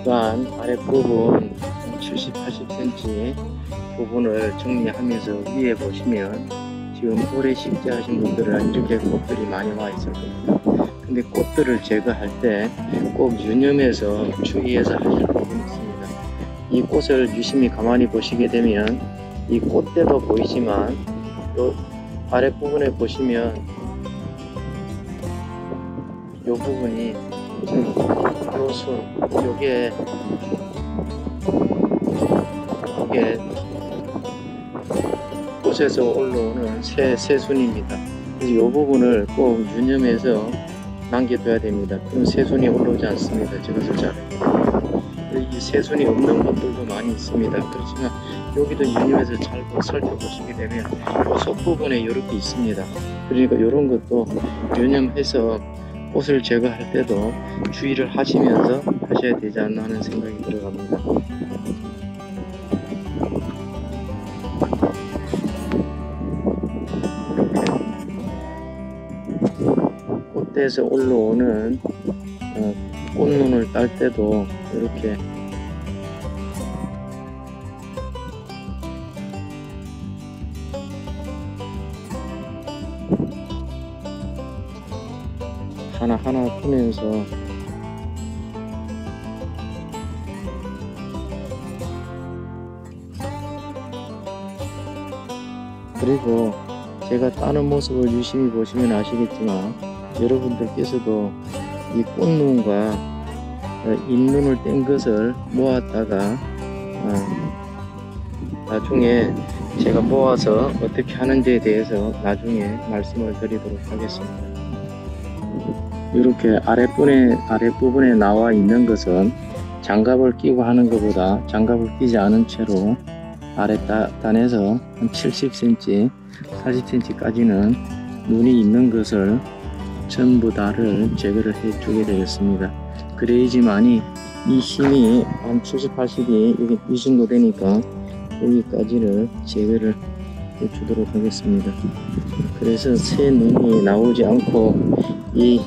또한 아랫부분 70, 80cm 부분을 정리하면서 위에 보시면 지금 올해 식재하신 분들은 이렇게 꽃들이 많이 와 있을 겁니다. 근데 꽃들을 제거할 때 꼭 유념해서 주의해서 하실 부분이 있습니다. 이 꽃을 유심히 가만히 보시게 되면 이 꽃대도 보이지만 요 아랫부분에 보시면 요 부분이 요 순, 요게 꽃에서 올라오는 새순입니다. 그래서 이 부분을 꼭 유념해서 남겨둬야 됩니다. 그럼 새순이 올라오지 않습니다. 저것을 자르면. 이 새순이 없는 것들도 많이 있습니다. 그렇지만 여기도 유념해서 잘 살펴보시게 되면 이 속부분에 이렇게 있습니다. 그러니까 이런 것도 유념해서 꽃을 제거할 때도 주의를 하시면서 하셔야 되지 않나 하는 생각이 들어갑니다. 꽃대에서 올라오는 꽃눈을 딸 때도 이렇게 하나하나 푸면서 그리고 제가 따는 모습을 유심히 보시면 아시겠지만 여러분들께서도 이 꽃눈과 잎눈을 뗀 것을 모았다가 나중에 제가 모아서 어떻게 하는지에 대해서 나중에 말씀을 드리도록 하겠습니다. 이렇게 아랫부분에 나와 있는 것은 장갑을 끼고 하는 것보다 장갑을 끼지 않은 채로 아랫단에서 한 70cm, 40cm 까지는 눈이 있는 것을 전부 다를 제거를 해 주게 되겠습니다. 그래야지만이 이 힘이 한 70, 80이 이 정도 되니까 여기까지를 제거를 해 주도록 하겠습니다. 그래서 새 눈이 나오지 않고 이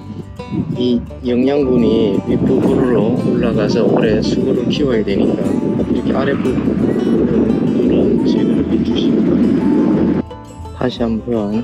영양분이 윗부분으로 올라가서 오래 수고를 키워야 되니까 이렇게 아랫부분을 제거를 해 주시기 바랍니다. 다시 한번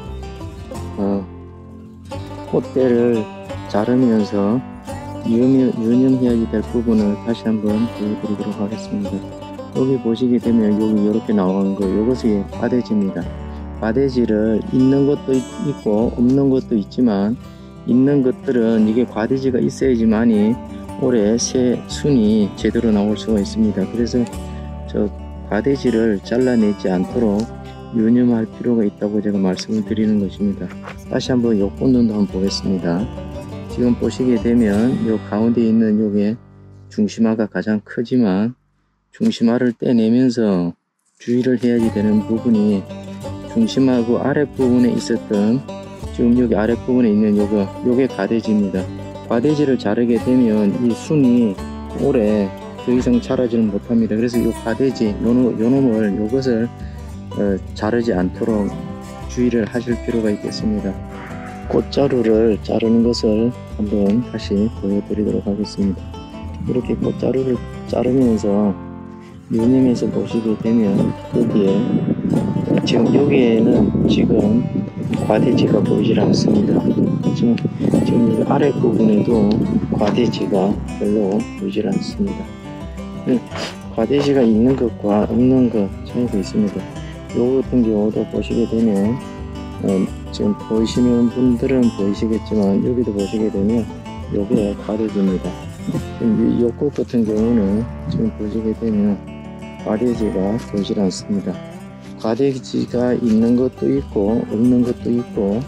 꽃대를 자르면서 유념해야 될 부분을 다시 한번 보여드리도록 하겠습니다. 여기 보시게 되면 여기 이렇게 나오는 거, 이것이 과대지입니다. 과대지를 있는 것도 있고 없는 것도 있지만 있는 것들은 이게 과대지가 있어야지만이 올해 새 순이 제대로 나올 수가 있습니다. 그래서 저 과대지를 잘라내지 않도록 유념할 필요가 있다고 제가 말씀을 드리는 것입니다. 다시 한번 요 꽃눈도 한번 보겠습니다. 지금 보시게 되면 요 가운데 있는 요게 중심화가 가장 크지만 중심화를 떼내면서 주의를 해야지 되는 부분이 중심하고 아랫부분에 있었던 지금 여기 아랫부분에 있는 요게 과대지입니다. 과대지를 자르게 되면 이 순이 오래 더 이상 자라지를 못합니다. 그래서 요 과대지 요것을 자르지 않도록 주의를 하실 필요가 있겠습니다. 꽃자루를 자르는 것을 한번 다시 보여드리도록 하겠습니다. 이렇게 꽃자루를 자르면서 유념해서 보시게 되면 여기에 지금 여기에는 지금 과대지가 보이질 않습니다. 지금 아래 부분에도 과대지가 별로 보이질 않습니다. 과대지가 있는 것과 없는 것 차이가 있습니다. 요 같은 경우도 보시게 되면 지금 보이시는 분들은 보이시겠지만 여기도 보시게 되면 요게 과대지입니다. 지금 요 꽃 같은 경우는 지금 보시게 되면 과대지가 보이질 않습니다. 과대지가 있는 것도 있고 없는 것도 있고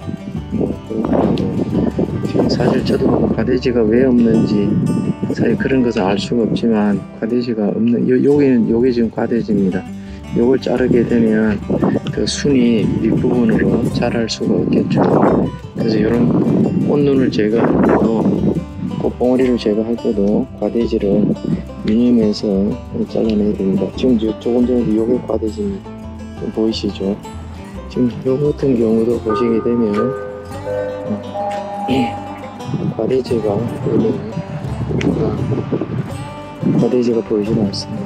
지금 사실 저도 과대지가 왜 없는지 사실 그런 것은 알 수가 없지만 과대지가 없는 요게 지금 과대지입니다. 요걸 자르게 되면 그 순이 윗부분으로 자랄 수가 없겠죠. 그래서 이런 꽃눈을 제거할 때도 꽃봉오리를 제거할 때도 과대지를 유념해서 잘라내야 됩니다. 지금 조금 전에도 요게 과대지입니다. 보이시죠? 지금 요 같은 경우도 보시게 되면 과대지가 과대지가 보이지는 않습니다.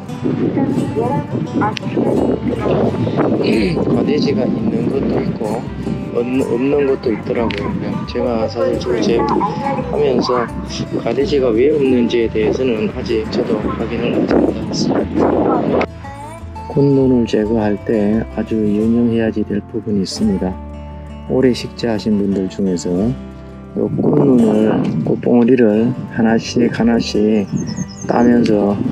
과대지가 있는 것도 있고 없는 것도 있더라고요. 제가 사실 하면서 과대지가 왜 없는지에 대해서는 아직 저도 확인을 하지 못했습니다. 꽃눈을 제거할 때 아주 유념해야지 될 부분이 있습니다. 오래 식재하신 분들 중에서 요 꽃봉오리를 하나씩 따면서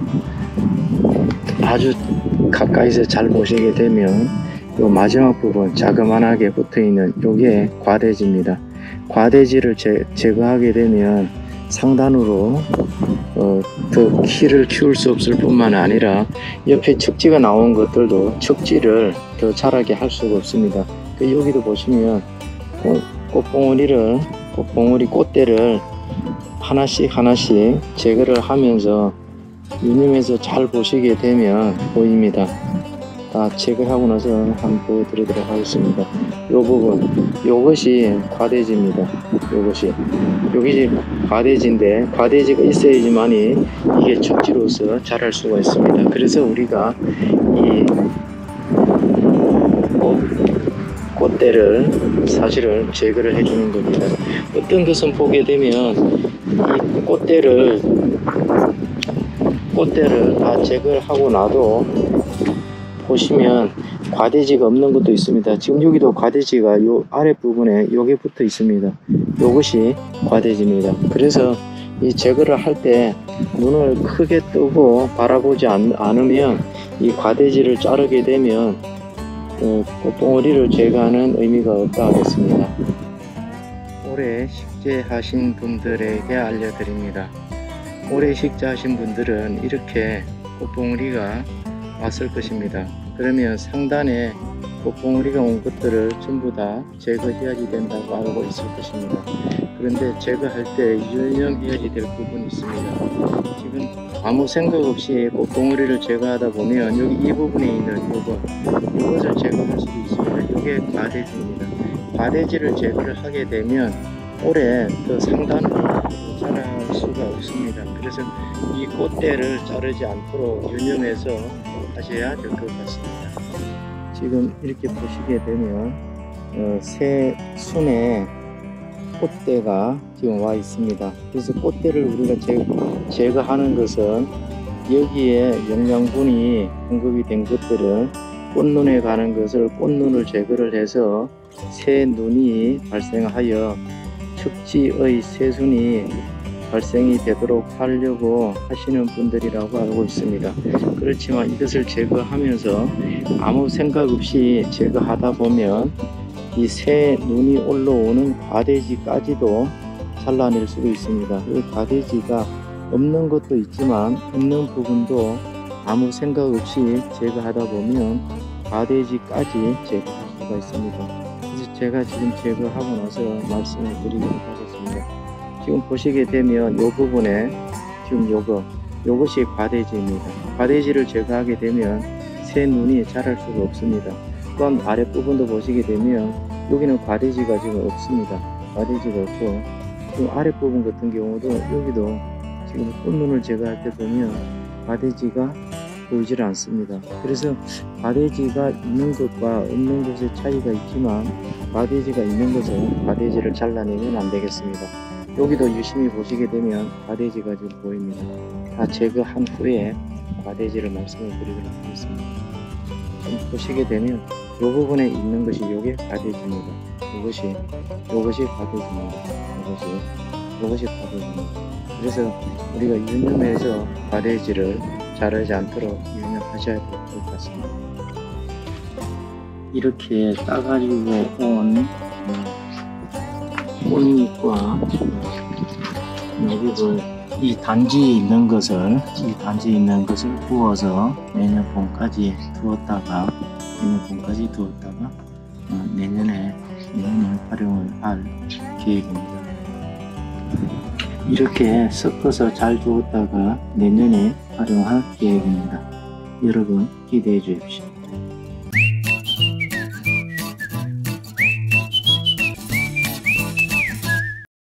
아주 가까이서 잘 보시게 되면 요 마지막 부분 자그만하게 붙어 있는 요게 과대지입니다. 과대지를 제거하게 되면 상단으로 더 키를 키울 수 없을 뿐만 아니라 옆에 척지가 나온 것들도 척지를 더 자라게 할 수가 없습니다. 여기도 보시면 꽃봉오리 꽃대를 하나씩 제거를 하면서 유념해서 잘 보시게 되면 보입니다. 다 제거하고 나서 한번 보여드리도록 하겠습니다. 요 부분, 요것이 과대지입니다. 여기 과대지인데 과대지가 있어야지만이 이게 척지로서 자랄 수가 있습니다. 그래서 우리가 이 꽃대를 사실은 제거를 해주는 겁니다. 어떤 것은 보게 되면 이 꽃대를 다 제거를 하고 나도 보시면 과대지가 없는 것도 있습니다. 지금 여기도 과대지가 요 아랫부분에 여기 붙어 있습니다. 요것이 과대지입니다. 그래서 이 제거를 할 때 눈을 크게 뜨고 바라보지 않으면 이 과대지를 자르게 되면 꽃봉오리를 제거하는 의미가 없다 하겠습니다. 올해 식재하신 분들에게 알려드립니다. 올해 식재하신 분들은 이렇게 꽃봉오리가 왔을 것입니다. 그러면 상단에 꽃봉오리가 온 것들을 전부 다 제거해야지 된다고 알고 있을 것입니다. 그런데 제거할 때 유념해야지 될 부분이 있습니다. 지금 아무 생각 없이 꽃봉오리를 제거하다 보면 여기 이 부분에 있는 이것을 제거할 수도 있습니다. 이게 과대지입니다. 과대지를 제거를 하게 되면 올해 더 상단으로 자랄 수가 없습니다. 그래서 이 꽃대를 자르지 않도록 유념해서 하셔야 될 것 같습니다. 지금 이렇게 보시게 되면 새 순에 꽃대가 지금 와 있습니다. 그래서 꽃대를 우리가 제거하는 것은 여기에 영양분이 공급이 된 것들을 꽃눈에 가는 것을 꽃눈을 제거를 해서 새 눈이 발생하여 척지의 새순이 발생이 되도록 하려고 하시는 분들이라고 알고 있습니다. 그렇지만 이것을 제거하면서 아무 생각 없이 제거하다 보면 이 새 눈이 올라오는 과대지까지도 잘라낼 수도 있습니다. 이 과대지가 없는 것도 있지만 있는 부분도 아무 생각 없이 제거하다 보면 과대지까지 제거할 수가 있습니다. 그래서 제가 지금 제거하고 나서 말씀을 드리도록 하겠습니다. 지금 보시게 되면 이 부분에 지금 요것이 과대지입니다. 과대지를 제거하게 되면 새 눈이 자랄 수가 없습니다. 또한 아랫부분도 보시게 되면 여기는 과대지가 지금 없습니다. 과대지가 없고 지금 아랫부분 같은 경우도 여기도 지금 꽃눈을 제거할 때 보면 과대지가 보이질 않습니다. 그래서 과대지가 있는 것과 없는 것의 차이가 있지만 과대지가 있는 것은 과대지를 잘라내면 안 되겠습니다. 여기도 유심히 보시게 되면 과대지가 지금 보입니다. 다 제거한 후에 과대지를 말씀을 드리도록 하겠습니다. 지금 보시게 되면 이 부분에 있는 것이 요게 과대지입니다. 이것이 과대지입니다. 이것이 과대지입니다. 그래서 우리가 유념해서 과대지를 자르지 않도록 유념하셔야 될 것 같습니다. 이렇게 따가지고 온 꽃잎과 여기를 이 단지에 있는 것을 구워서 내년 봄까지 두었다가 내년에 활용을 할 계획입니다. 이렇게 섞어서 잘 두었다가 내년에 활용할 계획입니다. 여러분 기대해 주십시오.